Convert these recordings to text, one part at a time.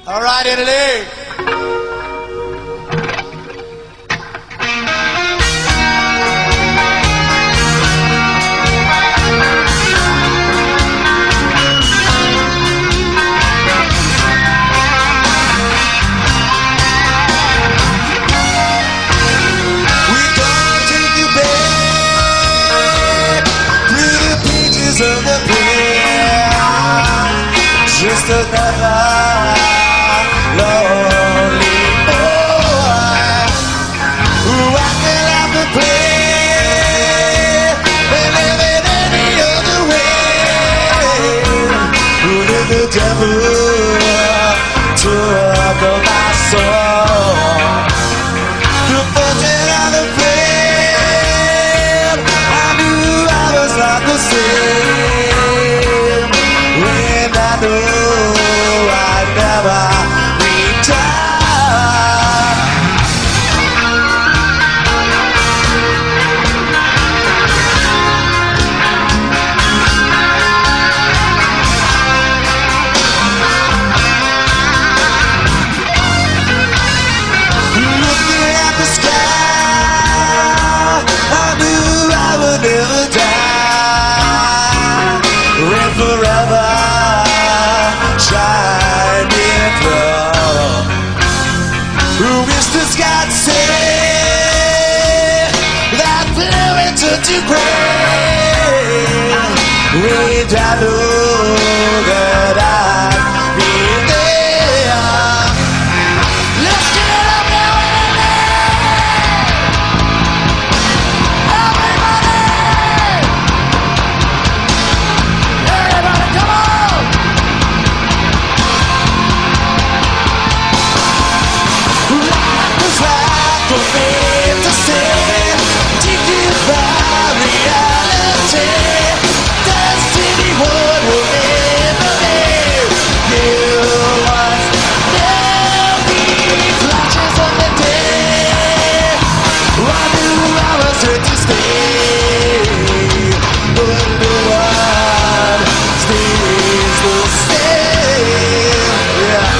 All right, Italy. Of the pen, just another lonely boy who acted out the plan and living any other way. Who did the devil took of my soul? The fortune of the friend, I knew I was not the same. To pray, and I know that I'll be there. Let's get it up now, everybody, come on! Life was like a fantasy. Destiny would never leave. You was there'll be flashes of the day. I knew I was here to stay, but no one stays the same. Yeah.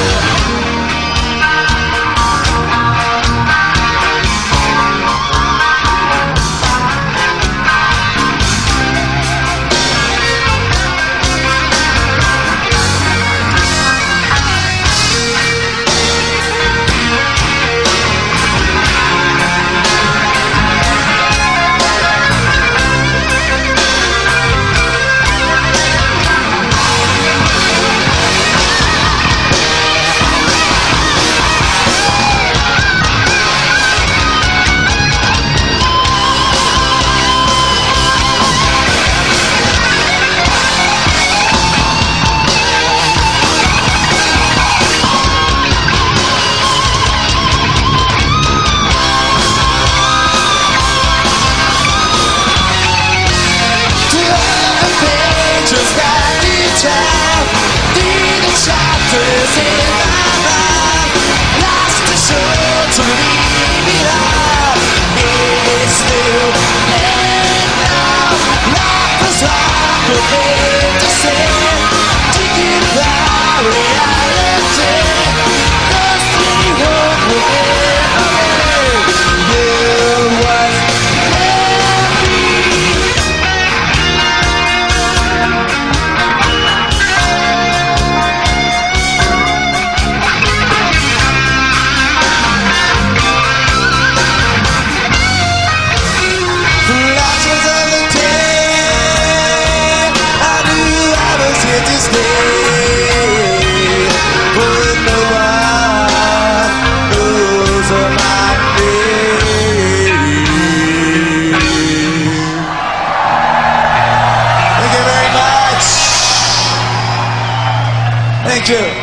Chapters in my mind, lost the soul to leave it all. It's still and now. Life was like a fantasy, taking by reality. Destiny would never leave. You was thank you.